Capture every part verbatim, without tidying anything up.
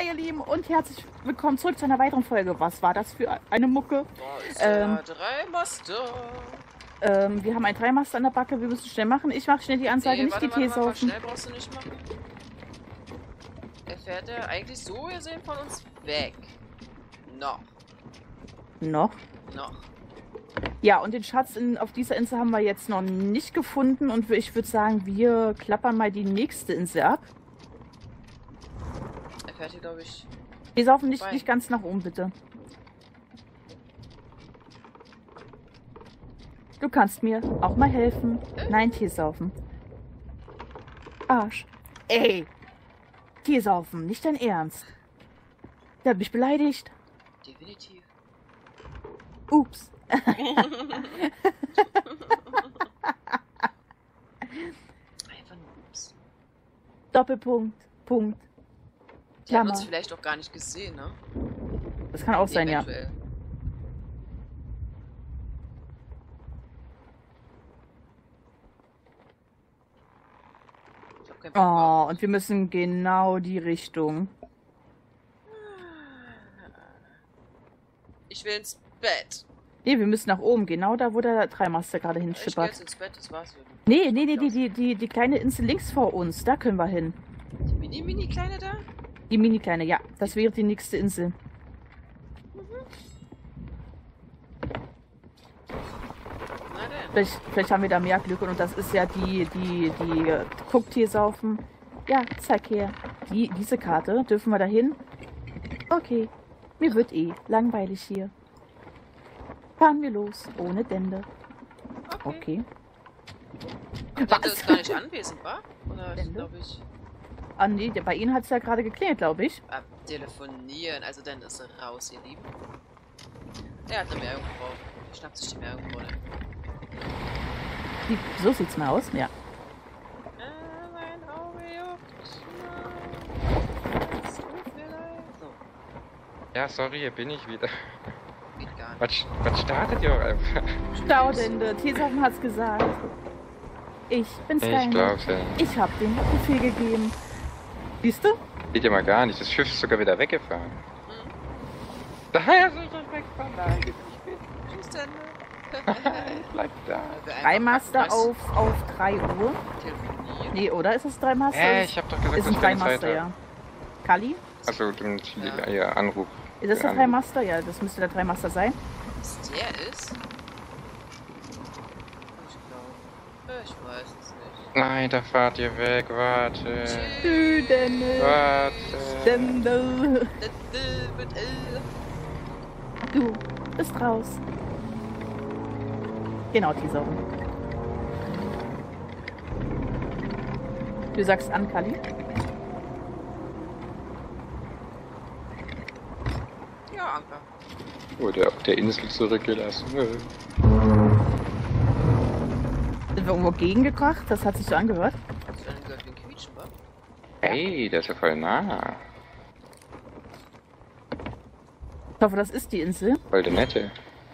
Hi ihr Lieben und herzlich willkommen zurück zu einer weiteren Folge. Was war das für eine Mucke? Ähm, Dreimaster. Ähm, wir haben einen Dreimaster an der Backe, wir müssen schnell machen. Ich mache schnell die Ansage, Nee, nicht warte, die warte, Tee warte, saufen. schnell brauchst du nicht machen. Er fährt ja eigentlich so gesehen von uns weg. Noch. Noch? Noch. Ja, und den Schatz in, auf dieser Insel haben wir jetzt noch nicht gefunden und ich würde sagen, wir klappern mal die nächste Insel ab. Er fährt hier, glaube ich... Wir saufen nicht, nicht ganz nach oben, bitte. Du kannst mir auch mal helfen. Nein, Tee saufen. Arsch. Ey! Tee saufen, nicht dein Ernst. Der hat mich beleidigt. Definitiv. Ups. Einfach nur ups. Doppelpunkt. Punkt. Die haben Klammer. uns vielleicht auch gar nicht gesehen, ne? Das kann auch sein, Eventuell. ja. Ich hab keinen Bock Oh, mehr. und wir müssen genau die Richtung. Ich will ins Bett. Nee, wir müssen nach oben, genau da, wo der Dreimaster gerade Ich geh hinschippert. jetzt ins Bett, das war's. Nee, nee, nee, die, die, die, die kleine Insel links vor uns, da können wir hin. Die Mini-Mini-Kleine da? Die mini-kleine, ja, das wäre die nächste Insel. Na denn. Vielleicht, vielleicht haben wir da mehr Glück und das ist ja die, die, die, äh, guckt hier saufen. Ja, zeig her. Die, diese Karte, dürfen wir da hin? Okay, mir wird eh langweilig hier. Fahren wir los, ohne Dende. Okay. Der ist gar nicht anwesend, wa? Oder Ende? glaube ich. Ah nee, der- bei Ihnen hat es ja gerade geklingelt, glaube ich. Ab telefonieren, also dann ist er raus, ihr Lieben. Er hat eine Meerjungfrau. Er schnappt sich die Meerjungfrau. Ne? Die, so sieht's mal aus, ja. Äh, mein Auge juckt. Nein. So vielleicht. So, Ja, sorry, hier bin ich wieder. geht gar nicht. Was, was startet ihr auch einfach? Staudende, Teesaufen hat's gesagt. Ich bin's Ich keine. glaub's ja. Ich hab den Befehl gegeben. Siehst du? Geht ja mal gar nicht. Das Schiff ist sogar wieder weggefahren. Hm. Daher soll ich doch wegfahren. Nein, geht nicht mit. Tschüss, dann. Bleib da. Dreimaster auf, auf drei Uhr. Telefonieren. Nee, oder? Ist es Dreimaster? Hä, ich hab doch gesagt, ist ein dass ich keine Zeit Dreimaster, ja. habe. Kali? Achso, den Ja. ja. Anruf. Ist das der Anruf. Dreimaster? Ja, das müsste der Dreimaster sein. Was der ist? Ich glaube. Ich weiß es nicht. Nein, da fahrt ihr weg. Warte. Dende. Warte. Dende. Äh, äh, mit L. Du bist raus. Genau, Teesaufen. Du sagst an, Kali? Ja, Anker. Wurde auf der Insel zurückgelassen. Sind wir irgendwo gegengebracht? Das hat sich so angehört. Hast du dann gehört wie ein Quietschen, wa? Hey, der ist ja voll nah. Ich hoffe, das ist die Insel. Voll der Nette.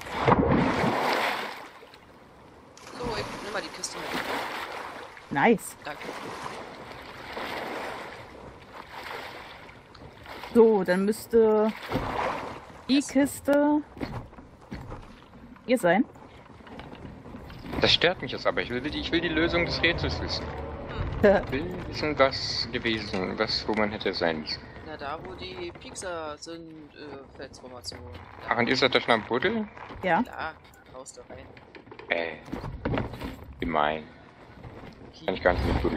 So, ich nimm mal die Kiste mit. Nice. Danke. So, dann müsste die Kiste hier sein. Das stört mich jetzt aber. Ich will, die- ich will die Lösung des Rätsels wissen. Hm. Ich will wissen, was gewesen, was, wo man hätte sein müssen. Na, da wo die Pixar sind, äh, Felsformation. Ach, und ist das doch noch ein Buddel? Ja. Klar, raus da rein. Äh, gemein. Kann ich gar nicht mit Buddel.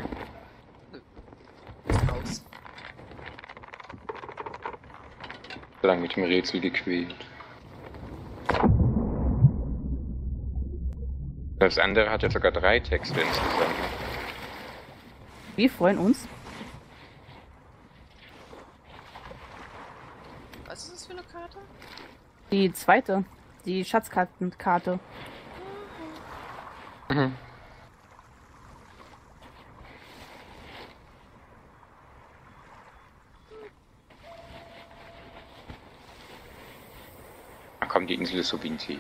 Raus. So lange mit dem Rätsel gequält. Das andere hat ja sogar drei Texte insgesamt. Wir freuen uns. Was ist das für eine Karte? Die zweite, die Schatzkartenkarte. Mhm. Ach komm, die Insel ist so winzig.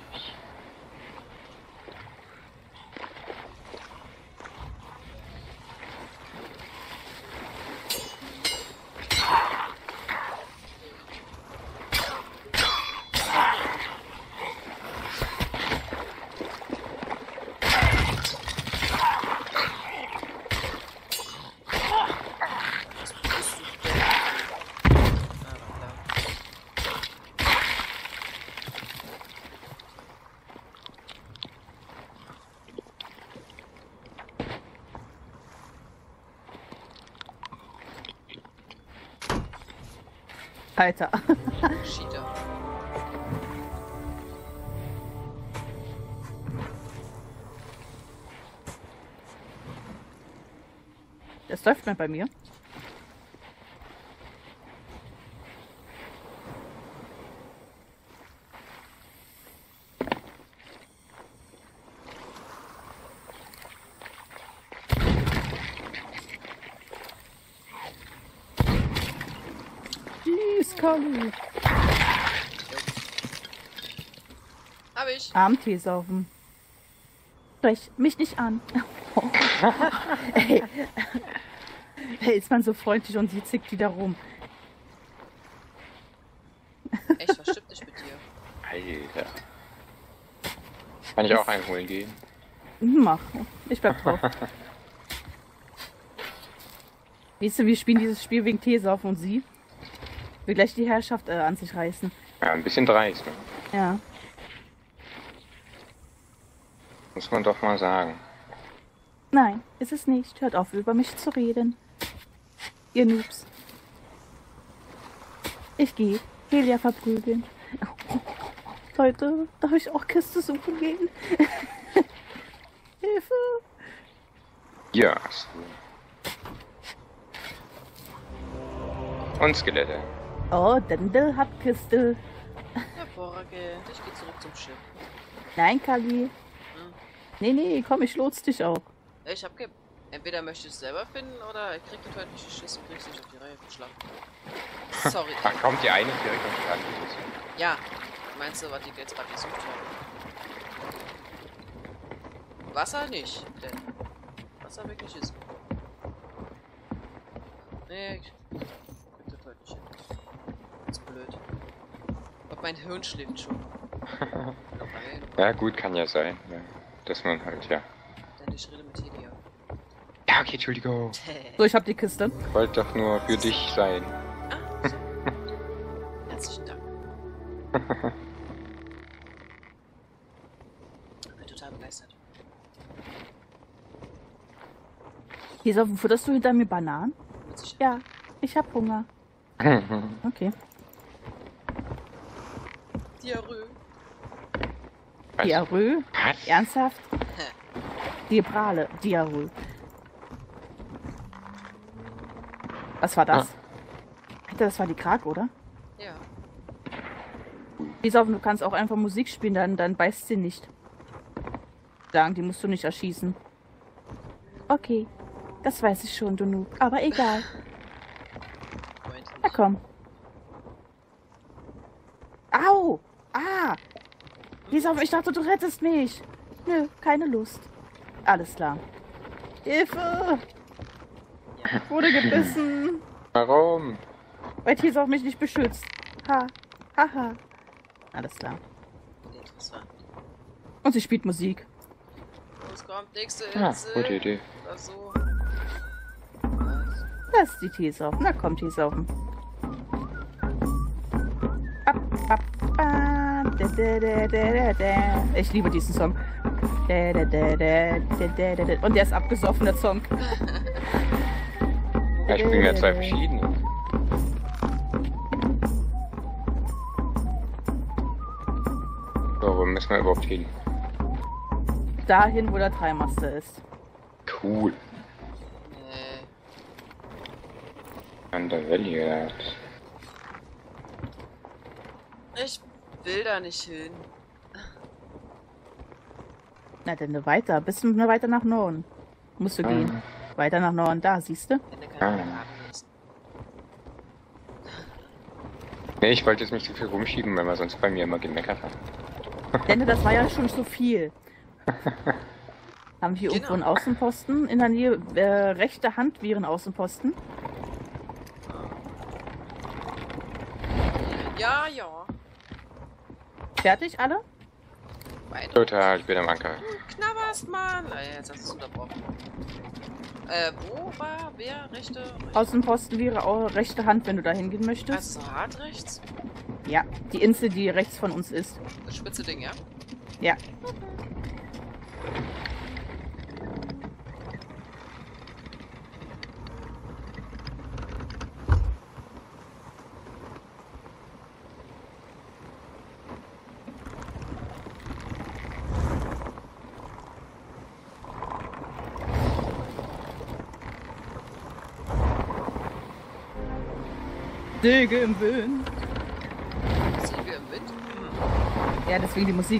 Alter. Cheater. Das läuft mir bei mir. Gießkanne. Hab ich. Abendtee saufen. Sprech mich nicht an. Ey. Ey, ist man so freundlich und sie zickt wieder rum. Echt, was stimmt nicht mit dir? Alter. Kann ich auch einholen gehen? Mach. Ich bleib drauf. Weißt du, wir spielen dieses Spiel wegen Teesaufen und sie will gleich die Herrschaft äh, an sich reißen. Ja, ein bisschen dreist, ne? Ja. Muss man doch mal sagen. Nein, ist es nicht. Hört auf, über mich zu reden. Ihr Noobs. Ich gehe Helia verprügeln. Leute, darf ich auch Kiste suchen gehen? Hilfe! Ja. Und Skelette. Oh, Dendel hat Kiste. Hervorragend. Ich gehe zurück zum Schiff. Nein, Kali. Hm. Nee, nee, komm, ich lotse dich auch. Ich hab ge... Entweder möchte ich es selber finden oder ich krieg die heute nicht die Schiss und krieg's nicht auf die Reihe geschlagen. Sorry. Da kommt die eine direkt am Strand. Ja. Meinst du, was die jetzt gerade gesucht haben? Wasser nicht, denn Wasser wirklich ist. Nee, ich krieg das heute nicht hin. Das ist blöd. Und mein Hirn schläft schon. Ja gut, kann ja sein. Ja. Dass man halt, ja. Denn ich rede mit Helia. Ja, okay, Entschuldigung. So, ich hab die Kiste. Ich wollte doch nur für dich sein. Ah, so. Herzlichen Dank. Ich bin total begeistert. Hier, futterst du hinter mir Bananen? Mit Sicherheit. Ja, ich hab Hunger. Okay. Diarrhoe. Was? Diarrhoe? Was? Ernsthaft? Diabrale. Diarrhoe. Was war das? Alter, das war die Krake, oder? Ja. Lisa, du kannst auch einfach Musik spielen, dann, dann beißt sie nicht. Sagen, die musst du nicht erschießen. Okay, das weiß ich schon, du Noob. Aber egal. Freundlich. Na komm. Au! Ah! Lisa, ich dachte, du rettest mich. Nö, keine Lust. Alles klar. Hilfe! Wurde gebissen. Warum? Weil Tisa auf mich nicht beschützt. Ha. Haha. Alles klar. Interessant. Und sie spielt Musik. Los kommt, nächste Ja, Insel. gute Idee. Oder so. Das ist die Teesaufen. Na komm, Teesaufen. Ab, ab, ba, da, da, da, da, da. Ich liebe diesen Song. Da, da, da, da, da, da, da. Und der ist abgesoffen, der Song. Ja, ich spiele ja zwei verschiedene. So, wo müssen wir überhaupt hin? Dahin, wo der Dreimaster ist. Cool. Nee. An der Welle. Ich will da nicht hin. Na, denn weiter. Bisschen weiter nach Norden. Musst du Ah. gehen. Weiter nach Norden. Da, siehst du? Ende kann Ah. ich mehr atmen lassen. Nee, ich wollte jetzt nicht zu viel rumschieben, weil man sonst bei mir immer gemeckert hat. Denn das war ja schon zu viel. Haben wir hier Genau. irgendwo einen Außenposten? In der Nähe, äh, rechte Hand wäre ein Außenposten. Ja, ja. Fertig, alle? Weiter. Total, ich bin am Anker. Du knabberst, Mann. Ah, ja, jetzt hast du es unterbrochen. Äh, wo war wer? Rechte? Außenposten wäre auch rechte Hand, wenn du da hingehen möchtest. Also hart rechts? Ja, die Insel, die rechts von uns ist. Das spitze Ding, ja? Ja. Segel im Wind. Segel im Wind? Hm. Ja, deswegen die Musik.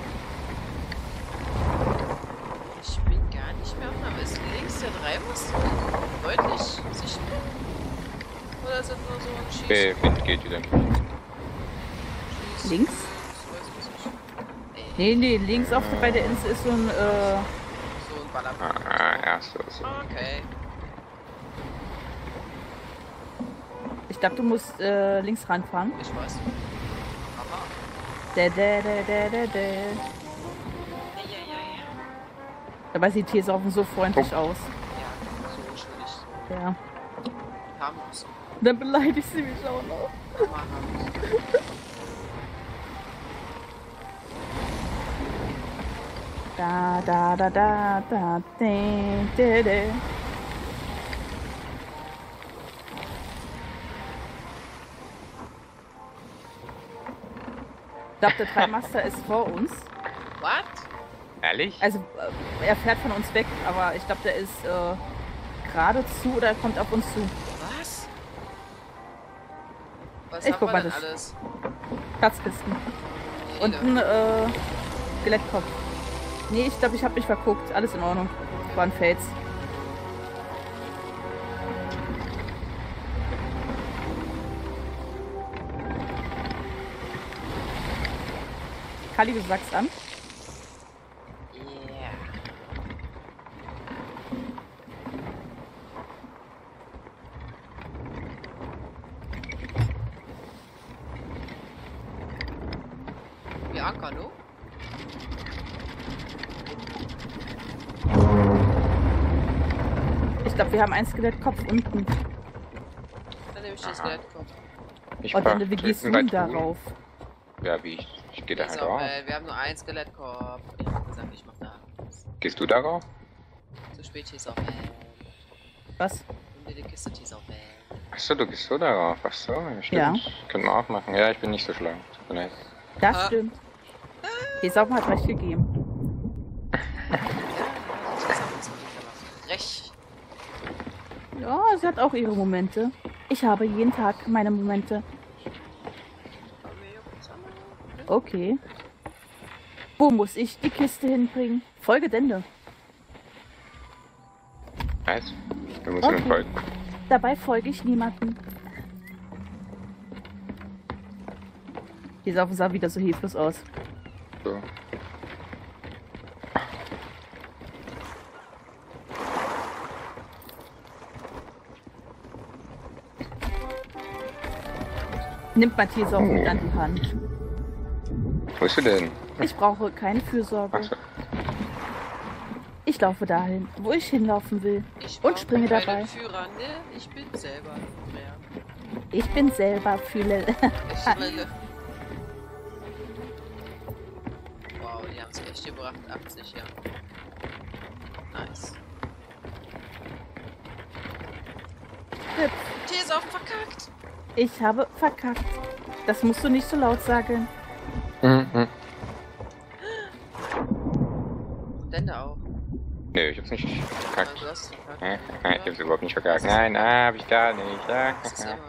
Ich bin gar nicht mehr auf einer. Ist links der Treibers deutlich sichtbar? Oder sind nur so ein Schieß? Der Wind geht wieder. Schieß Links? Ich weiß nicht. Ey, Nee, nee, links auf bei der Insel ist so ein, äh, so ein Ballermann. Ah, ja, so, so. Okay. ich glaube, du musst äh, links ranfahren. Ich weiß. Aha. Da, da, da, da, da, da. Eieiei. Dabei sieht Teesaufen so freundlich Oh. aus. Ja, so schwierig. Ja. Harmlos. Dann beleidigt sie mich auch noch. Mama harmlos. Da, da, da, da, da, de, de, de. Ich glaube, der Dreimaster ist vor uns. What? Ehrlich? Also, äh, er fährt von uns weg, aber ich glaube, der ist äh, geradezu oder er kommt auf uns zu. Was? Was Ich haben guck wir mal denn das. alles? Platzkisten. Viele. Und ein äh, Skelettkopf. Nee, ich glaube, ich habe mich verguckt. Alles in Ordnung. War ein Fels. Kali, du sagst an. Yeah. Wir ankern, no? Ich glaube, wir haben einen Skelettkopf unten. Dann nehme ich den Aha. Skelettkopf. Ich Und frag, dann, wie gehst du drücken bei Truhen. darauf? Ja, wie ich. Ich geh da Ist halt auch, drauf. äh, wir haben nur einen Skelettkopf. Ich hab gesagt, ich mach da. Gehst du darauf? Zu spät hieß auch, äh, Was? nimm dir die Kiste, die ist auch, äh. Achso, du gehst so darauf. Achso, ja, stimmt. Ja. Können wir auch machen. Ja, ich bin nicht so schlau. Tut mir leid. Das Ah. stimmt. Teesaufen hat recht gegeben. Ja, das ist auch so recht. Ja, sie hat auch ihre Momente. Ich habe jeden Tag meine Momente. Okay. Wo muss ich die Kiste hinbringen? Folge Dende. Nice. Du musst mir Okay. folgen. Dabei folge ich niemanden. Teesaufen sah wieder so hilflos aus. So. Nimmt mal Teesaufen Oh. an die Hand. Wo bist du denn? Ich brauche keine Fürsorge. Achso. Ich laufe dahin, wo ich hinlaufen will. Ich Und brauche springe keinen dabei. Führer, ne? Ich bin selber mehr. Ich bin selber fühle. Ich rille. Wow, die haben es echt gebracht. achtzig, ja. Nice. Teesaufen verkackt. Ich habe verkackt. Das musst du nicht so laut sagen. Mhm. Denn da auch. Nö, ich hab's nicht verkackt. Also, du hast es verkackt. Äh, äh, Ich hab's überhaupt nicht verkackt. Nein, ah, hab ich gar nicht. Ja. Das ist immer-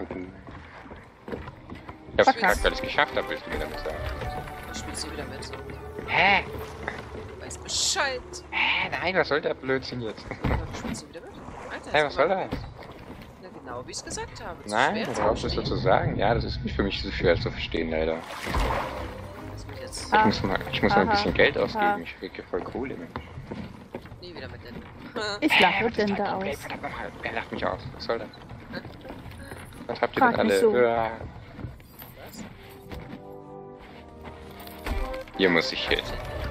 Ich hab's Verkackt. verkackt, weil ich es geschafft habe, willst du mir damit sagen. Ich spielst du wieder mit. Hä? Du weißt Bescheid. Hä? Nein, was soll der Blödsinn jetzt? Dann spielst du wieder mit. Alter, Hä, jetzt was soll mal- das? Ja, genau wie ich es gesagt habe. Zu Nein, schwer du zu brauchst es so verstehen. zu sagen. Ja, das ist nicht für mich so schwer zu verstehen, leider. Das wird jetzt Ah. Ich muss mal, ich muss mal ein Aha. bisschen Geld Aha. ausgeben. Ich kriege voll Kohle. Mensch. nie wieder mit denn. Ich lache was ist Dende das aus. Problem? Verdammt nochmal, wer lacht mich aus? Was soll das? Was habt ihr Frag denn mich alle? so. Ja, Was? hier muss ich hin.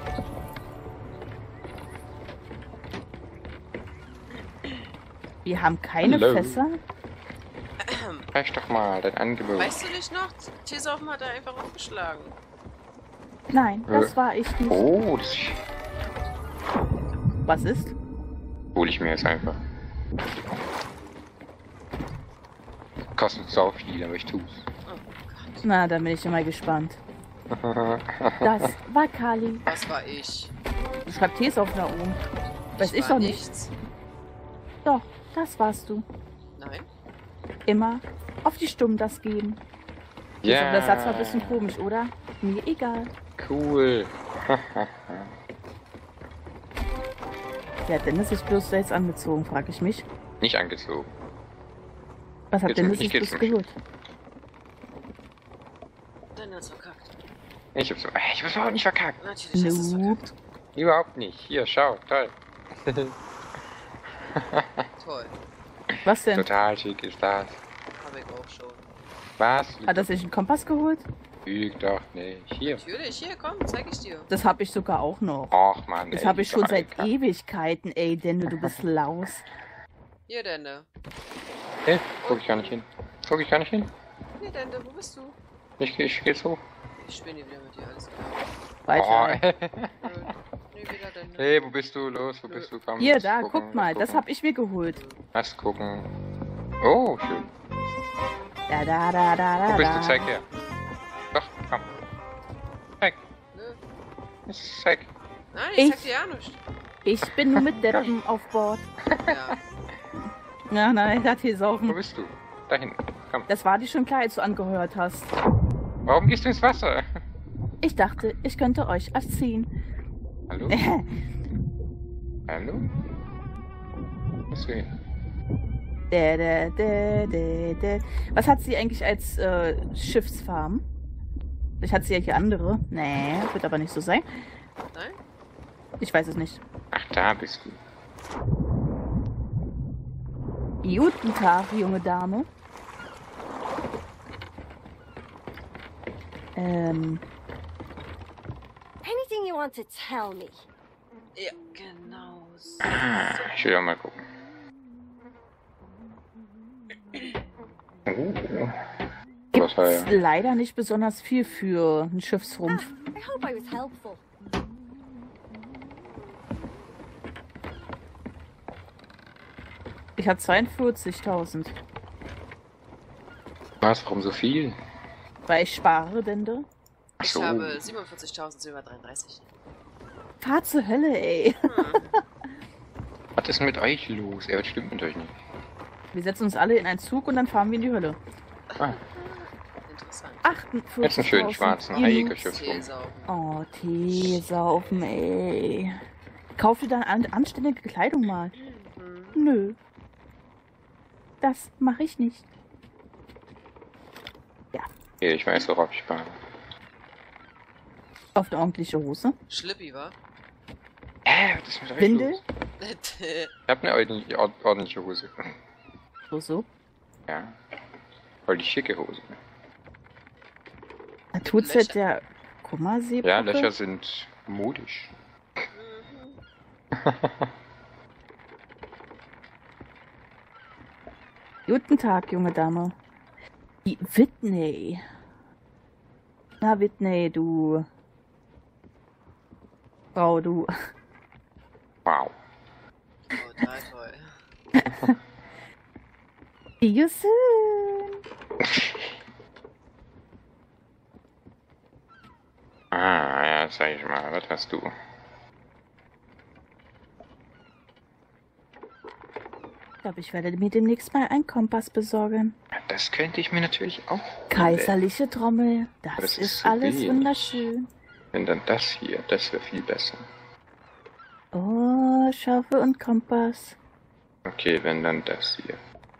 Wir haben keine Hallo. Fässer. Reicht doch mal dein Angebot. Weißt du nicht noch? Teesaufen hat er einfach aufgeschlagen. Nein, das Äh. war ich nicht. Oh, das Was ist? hole ich mir jetzt einfach. Kostet sau viel, aber ich tu's. Oh Gott. Na, dann bin ich mal gespannt. Das war Kali. Was war ich? Du schreibst Teesaufen da oben. Weiß ich war doch nicht. nichts. Doch, das warst du. Nein. Immer auf die Stummen das geben. Ja. Yeah. Der Satz war ein bisschen komisch, oder? Mir egal. Cool. Wie hat Dennis sich bloß da jetzt angezogen, frage ich mich. Nicht angezogen. Was hat Geht's Dennis nicht, sich geht's bloß nicht. geholt? Dennis verkackt. Ich hab's, ich hab's überhaupt nicht verkackt. Natürlich hast du es Nope. verkackt. Überhaupt nicht. Hier, schau, toll. Toll. Was denn? Total schick ist das. Habe ich auch schon. Was? Hat er sich einen Kompass geholt? Lüg doch nicht. Hier. Natürlich, hier, komm, zeig ich dir. Das habe ich sogar auch noch. Och, Mann. Das ey, habe ich schon doch seit ein- Ewigkeiten, ey, Dende, du bist laus. Hier, Dende. Hey, guck ich gar nicht hin. Guck ich gar nicht hin. Hier, Dende, wo bist du? Ich, ich geht's hoch. Ich spinne wieder mit dir, alles klar. Weiter. Oh. Nö, nee, wieder Dende. Hey, wo bist du? Los, wo bist du? Komm, Hier, lass da, gucken, guck mal, lass das gucken. habe ich mir geholt. Lass gucken. Oh, schön. Da, da, da, da, Wo da. bist du? da. Zeig her. Doch, komm. Zeig. Nö. Jetzt Zeig. Nein, ich zeig Ich- dir ja nichts. Ich bin nur mit Deppen auf Bord. Ja. Ja, nein, das hier Wo saufen. bist du? Da hinten. Komm. Das war dir schon klar, als du angehört hast. Warum gehst du ins Wasser? Ich dachte, ich könnte euch erziehen. Hallo? Hallo? Wo bist du hin? Dä, dä, dä, dä, dä. Was hat sie eigentlich als äh, Schiffsfarm? Vielleicht hat sie ja hier andere. Nee, wird aber nicht so sein. Nein? Ich weiß es nicht. Ach, da bist du. Guten Tag, junge Dame. Ähm, Anything you want to tell me? Ja, genau. So. Ah, ich will auch mal gucken. Oh. Was war gibt's ja? leider nicht besonders viel für einen Schiffsrumpf. I hope I was helpful. Ich habe zweiundvierzigtausend. Was? Warum so viel? Weil ich spare, Dende. Ach Ich so. habe siebenundvierzigtausendsiebenhundertdreiunddreißig. Fahr zur Hölle, ey. Was ist mit euch los? Er stimmt mit euch nicht. Wir setzen uns alle in einen Zug und dann fahren wir in die Hölle. Ah, Interessant. achtundvierzig. jetzt einen schönen schwarzen Eigerschiffsrum. Teesaugen. Oh, Tee saufen, ey. Kauf dir dann an anständige Kleidung mal. Mhm. Nö. Das mache ich nicht. Okay, ich weiß, worauf ich spare. Auf eine ordentliche Hose. Schlippi, wa? Hä, was ist mit euch Windel. los? Ich hab eine ordentliche, ord- ordentliche Hose. So, so. Ja. Voll die schicke Hose. Da tut's halt Löcher. der Kummerseebrücke. Ja, Löcher sind modisch. Guten Tag, junge Dame. Die Whitney. Na, Whitney, du. Frau, du. Wow. Total toll. See you soon. Ah, ja, sag ich mal, was hast du? Ich glaube, ich werde mir demnächst mal einen Kompass besorgen. Das könnte ich mir natürlich auch. Kaiserliche Trommel. Das, Das ist ist so alles wenig. wunderschön. Wenn dann das hier, das wäre viel besser. Oh, Schaufel und Kompass. Okay, wenn dann das hier.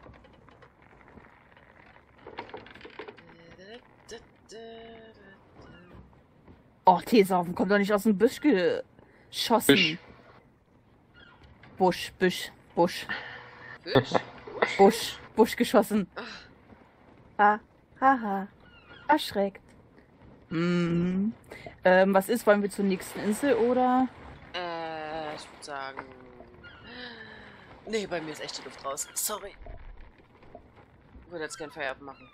Oh, Teesaufen kommt doch nicht aus dem Busch geschossen. Büsch. Busch, Busch, Busch, Fisch? Busch, Busch geschossen. Ha, ha, ha. Erschreckt. Hm. Ähm, was ist? Wollen wir zur nächsten Insel oder? Äh, ich würde sagen. Nee, bei mir ist echt die Luft raus. Sorry. Ich würde jetzt gern Feierabend machen.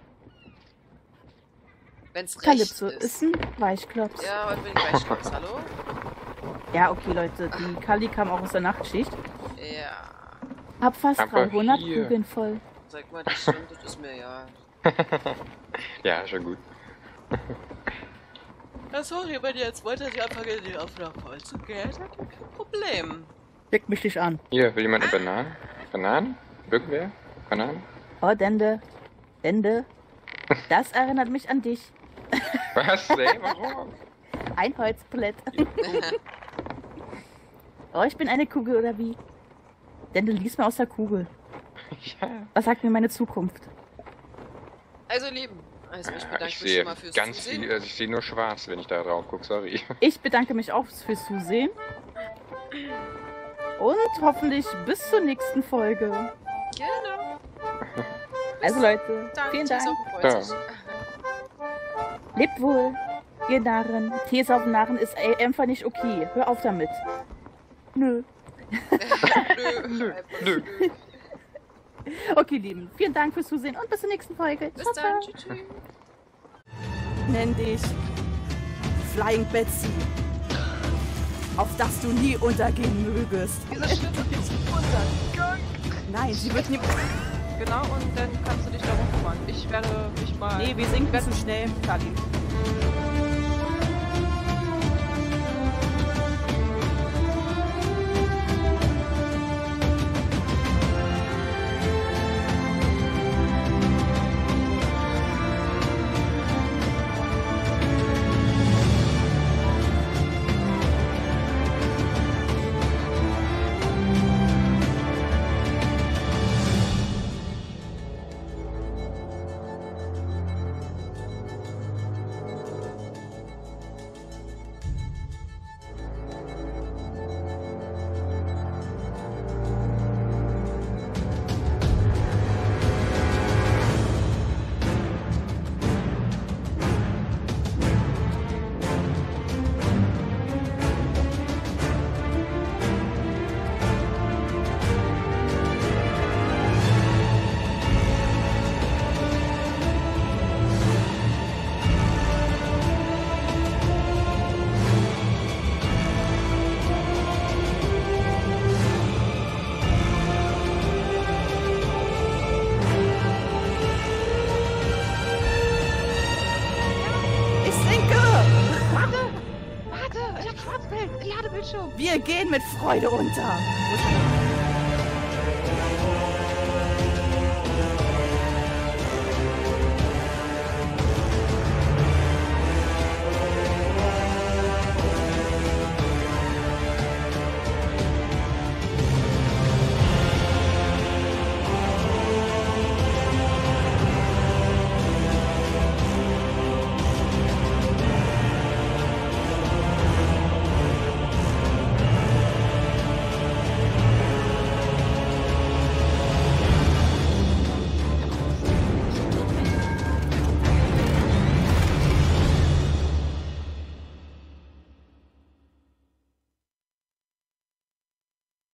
Wenn's recht Kalypso ist. ist ein Weichklops. Ja, heute bin ich Weichklops, hallo? Ja, okay, Leute. Die Kali kam auch aus der Nachtschicht. Ja. Hab fast Aber dreihundert hier. Kugeln voll. Sag mal, das stimmt, das ist mir ja. Ja, schon gut. Ja, sorry, wenn ihr jetzt wollt, dass ich anfange, die Aufnahme voll zu gehen, dann kein Problem. Steck mich dich an. Hier, will jemand eine Banane? Bananen? Irgendwer? Bananen? Oh, Dende. Ende. Das erinnert mich an dich. Was? Ey, warum? Ein Holzbrett. Oh, ich bin eine Kugel, oder wie? Denn du liest mir aus der Kugel. Ja. Was sagt mir meine Zukunft? Also, Lieben, also ich bedanke Ich mich sehe schon mal fürs ganz Zusehen. viel, also ich sehe nur schwarz, wenn ich da drauf gucke, sorry. Ich bedanke mich auch fürs Zusehen. Und hoffentlich bis zur nächsten Folge. Genau. Also Leute, Dann vielen tschüss Dank. auf Ja. euch. Lebt wohl, ihr Narren. These auf Narren ist ey, einfach nicht okay. Hör auf damit. Nö. Nö, Nö, einfach nö. Okay, Lieben. Vielen Dank fürs Zusehen und bis zur nächsten Folge. Bis Ciao, dann. ciao. Tschüss. tschüss. Nenn dich Flying Betsy. Auf dass du nie untergehen mögest. Dieser Schritt wird jetzt Untergang. Nein, sie wird nie... Genau, und dann kannst du dich darum kümmern. Ich werde mich mal... Nee, wir sinken zu schnell, Kalin. Ich sinke! Warte, ich hab Schwarzbild. Ladebildschirm. Wir gehen mit Freude unter.